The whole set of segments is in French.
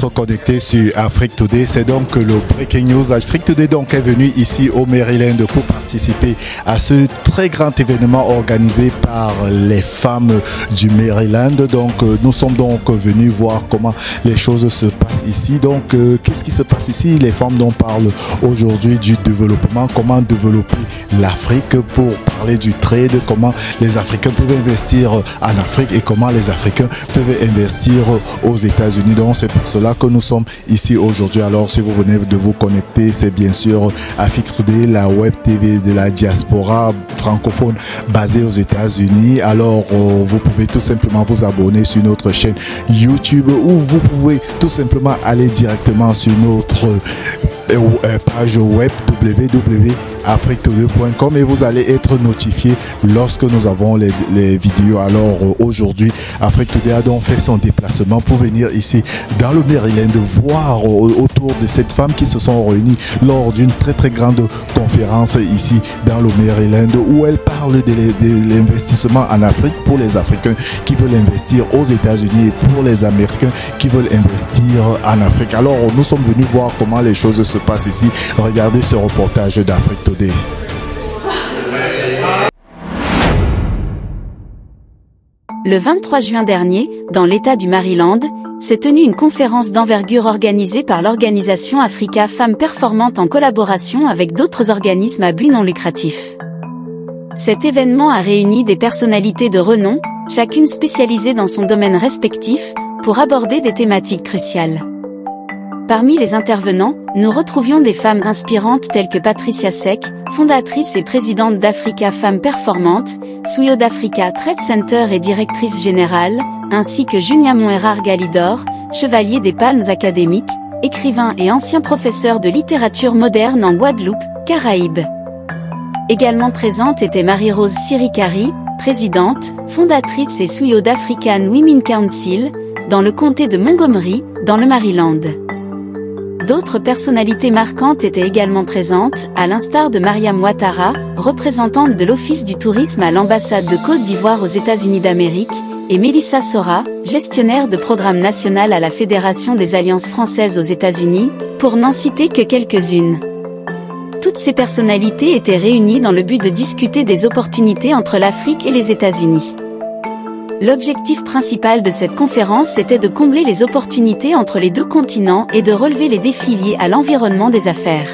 d'être connecté sur Afrique Today. C'est donc le Breaking News. Afrique Today donc est venu ici au Maryland pour participer à ce très grand événement organisé par les femmes du Maryland. Donc nous sommes donc venus voir comment les choses se passent ici. Donc qu'est-ce qui se passe ici? Les femmes dont parlent aujourd'hui du développement, comment développer l'Afrique, pour parler du trade, comment les Africains peuvent investir en Afrique et comment les Africains peuvent investir aux États-Unis. Donc c'est pour cela que nous sommes ici aujourd'hui. Alors si vous venez de vous connecter, c'est bien sûr Afrique Today, la web TV de la diaspora francophone basée aux États-Unis. Alors vous pouvez tout simplement vous abonner sur notre chaîne YouTube, ou vous pouvez tout simplement aller directement sur notre page web www.afriquetoday.com et vous allez être notifié lorsque nous avons les vidéos. Alors aujourd'hui, Afrique Today a donc fait son déplacement pour venir ici dans le Maryland, voir autour de cette femme qui se sont réunies lors d'une très grande conférence ici dans le Maryland, où elle parle de l'investissement en Afrique pour les Africains qui veulent investir aux États-Unis et pour les Américains qui veulent investir en Afrique. Alors nous sommes venus voir comment les choses se passent ici. Regardez ce reportage d'Afrique Today. Le 23 juin dernier, dans l'État du Maryland, s'est tenue une conférence d'envergure organisée par l'organisation Africa Femmes Performantes en collaboration avec d'autres organismes à but non lucratif. Cet événement a réuni des personnalités de renom, chacune spécialisée dans son domaine respectif, pour aborder des thématiques cruciales. Parmi les intervenants, nous retrouvions des femmes inspirantes telles que Patricia Seck, fondatrice et présidente d'Africa Femmes Performantes, CEO d'Africa Trade Center et directrice générale, ainsi que Junia Monherar Galidor, chevalier des Palmes académiques, écrivain et ancien professeur de littérature moderne en Guadeloupe, Caraïbes. Également présente était Marie-Rose Sirikari, présidente, fondatrice et CEO d'African Women Council, dans le comté de Montgomery, dans le Maryland. D'autres personnalités marquantes étaient également présentes, à l'instar de Mariam Ouattara, représentante de l'Office du tourisme à l'ambassade de Côte d'Ivoire aux États-Unis d'Amérique, et Mélissa Sora, gestionnaire de programme national à la Fédération des Alliances françaises aux États-Unis, pour n'en citer que quelques-unes. Toutes ces personnalités étaient réunies dans le but de discuter des opportunités entre l'Afrique et les États-Unis. L'objectif principal de cette conférence était de combler les opportunités entre les deux continents et de relever les défis liés à l'environnement des affaires.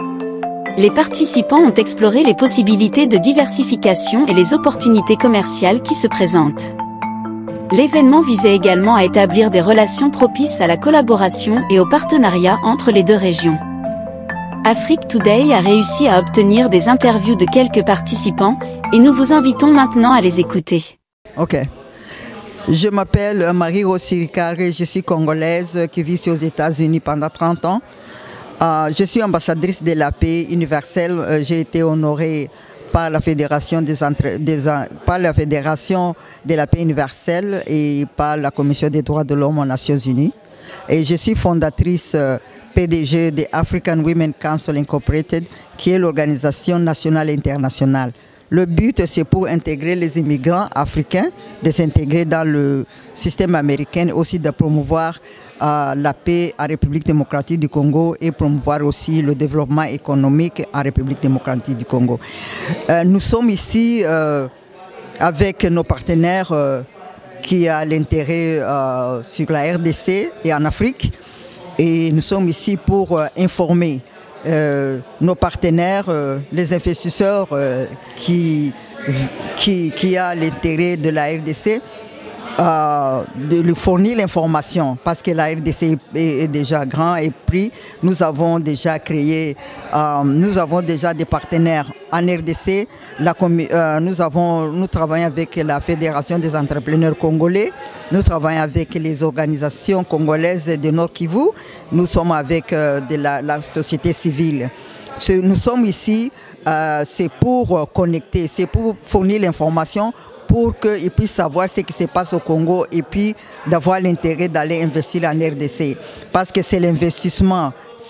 Les participants ont exploré les possibilités de diversification et les opportunités commerciales qui se présentent. L'événement visait également à établir des relations propices à la collaboration et au partenariat entre les deux régions. Afrique Today a réussi à obtenir des interviews de quelques participants et nous vous invitons maintenant à les écouter. Ok. Je m'appelle Marie-Rose Sirikari, je suis congolaise qui vit aux États-Unis pendant 30 ans. Je suis ambassadrice de la paix universelle. J'ai été honorée par la Fédération par la Fédération de la paix universelle et par la Commission des droits de l'homme aux Nations Unies. Et je suis fondatrice PDG de African Women Council Incorporated, qui est l'organisation nationale et internationale. Le but, c'est pour intégrer les immigrants africains, de s'intégrer dans le système américain, aussi de promouvoir la paix en République démocratique du Congo et promouvoir aussi le développement économique en République démocratique du Congo. Nous sommes ici avec nos partenaires qui ont l'intérêt sur la RDC et en Afrique. Et nous sommes ici pour informer nos partenaires, les investisseurs qui a l'intérêt de la RDC, de lui fournir l'information, parce que la RDC est déjà grand et pris. Nous avons déjà créé, nous avons déjà des partenaires en RDC. Nous travaillons avec la Fédération des entrepreneurs congolais, nous travaillons avec les organisations congolaises de Nord Kivu, nous sommes avec la société civile. Nous sommes ici, c'est pour connecter, c'est pour fournir l'information, pour qu'ils puissent savoir ce qui se passe au Congo et puis d'avoir l'intérêt d'aller investir en RDC. Parce que c'est l'investissement,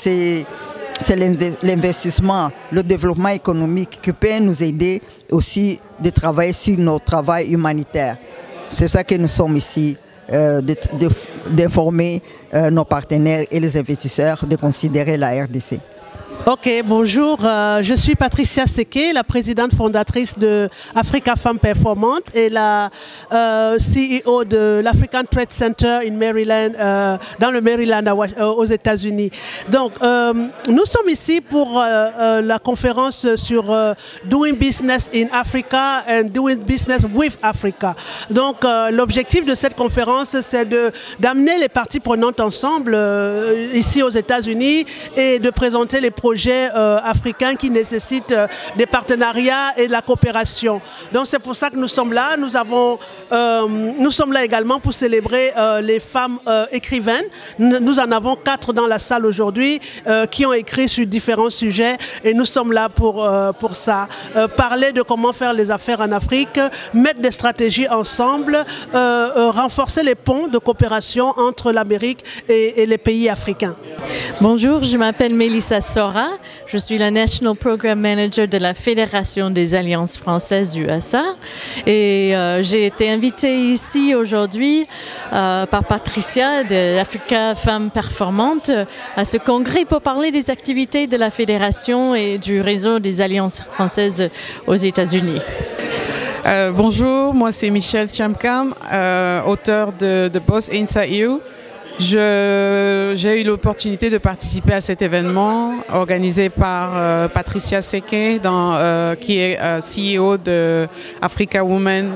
le développement économique qui peut nous aider aussi de travailler sur notre travail humanitaire. C'est ça que nous sommes ici, de d'informer nos partenaires et les investisseurs de considérer la RDC. Ok, bonjour, je suis Patricia Seke, la présidente fondatrice de Africa Femmes Performantes et la CEO de l'African Trade Center in Maryland, dans le Maryland aux États-Unis. Donc, nous sommes ici pour la conférence sur Doing Business in Africa and Doing Business with Africa. Donc, l'objectif de cette conférence, c'est d'amener les parties prenantes ensemble ici aux États-Unis et de présenter les projets africains qui nécessitent des partenariats et de la coopération. Donc c'est pour ça que nous sommes là. Nous sommes là également pour célébrer les femmes écrivaines. Nous en avons 4 dans la salle aujourd'hui qui ont écrit sur différents sujets et nous sommes là pour ça. Parler de comment faire les affaires en Afrique, mettre des stratégies ensemble, renforcer les ponts de coopération entre l'Amérique et les pays africains. Bonjour, je m'appelle Mélissa Sora. Je suis la National Program Manager de la Fédération des Alliances françaises USA et j'ai été invitée ici aujourd'hui par Patricia de Africa Femmes Performantes à ce congrès pour parler des activités de la Fédération et du réseau des Alliances françaises aux États-Unis. Bonjour, moi c'est Michelle Chamkam, auteur de Boss Inside You. J'ai eu l'opportunité de participer à cet événement organisé par Patricia Seke, qui est CEO de Africa Women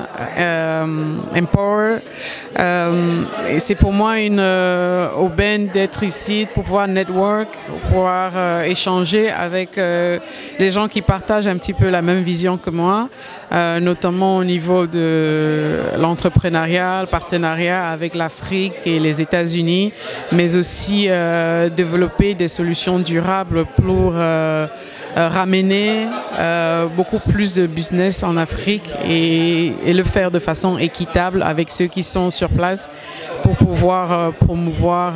Empower. Et c'est pour moi une aubaine d'être ici, pour pouvoir network, pour pouvoir échanger avec les gens qui partagent un petit peu la même vision que moi, notamment au niveau de l'entrepreneuriat, le partenariat avec l'Afrique et les États-Unis, mais aussi développer des solutions durables pour ramener beaucoup plus de business en Afrique et le faire de façon équitable avec ceux qui sont sur place pour pouvoir promouvoir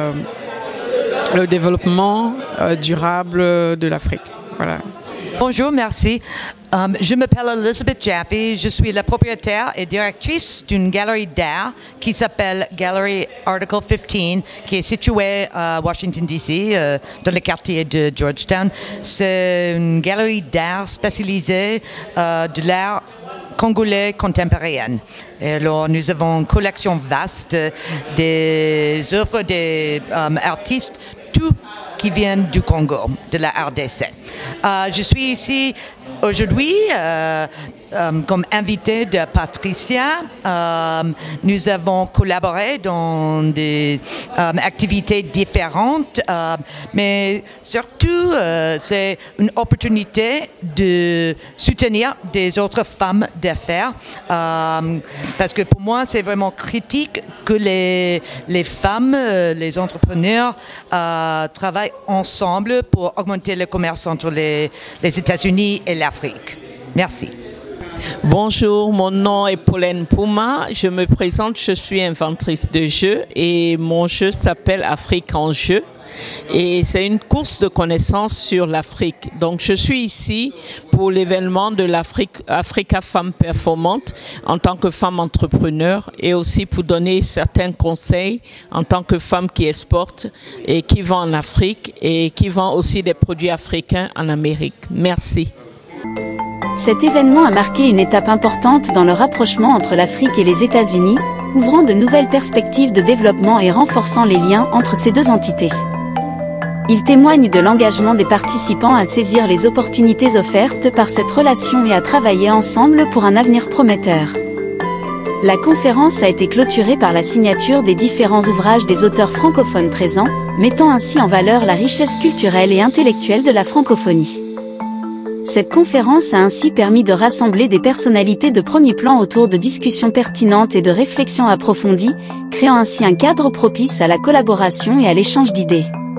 le développement durable de l'Afrique. Voilà. Bonjour, merci. Je m'appelle Elizabeth Jaffe, je suis la propriétaire et directrice d'une galerie d'art qui s'appelle Gallery Article 15, qui est située à Washington, D.C., dans le quartier de Georgetown. C'est une galerie d'art spécialisée de l'art congolais contemporain. Et alors, nous avons une collection vaste des œuvres des artistes, tout qui viennent du Congo, de la RDC. Je suis ici aujourd'hui comme invité de Patricia. Nous avons collaboré dans des activités différentes, mais surtout c'est une opportunité de soutenir des autres femmes d'affaires, parce que pour moi c'est vraiment critique que les femmes, les entrepreneurs travaillent ensemble pour augmenter le commerce entre les États-Unis et l'Afrique. Merci. Bonjour, mon nom est Pauline Pouma. Je me présente, je suis inventrice de jeux et mon jeu s'appelle Afrique en jeu. Et c'est une course de connaissances sur l'Afrique. Donc je suis ici pour l'événement de l'Africa Femmes Performantes en tant que femme entrepreneur et aussi pour donner certains conseils en tant que femme qui exporte et qui vend en Afrique et qui vend aussi des produits africains en Amérique. Merci. Cet événement a marqué une étape importante dans le rapprochement entre l'Afrique et les États-Unis, ouvrant de nouvelles perspectives de développement et renforçant les liens entre ces deux entités. Il témoigne de l'engagement des participants à saisir les opportunités offertes par cette relation et à travailler ensemble pour un avenir prometteur. La conférence a été clôturée par la signature des différents ouvrages des auteurs francophones présents, mettant ainsi en valeur la richesse culturelle et intellectuelle de la francophonie. Cette conférence a ainsi permis de rassembler des personnalités de premier plan autour de discussions pertinentes et de réflexions approfondies, créant ainsi un cadre propice à la collaboration et à l'échange d'idées.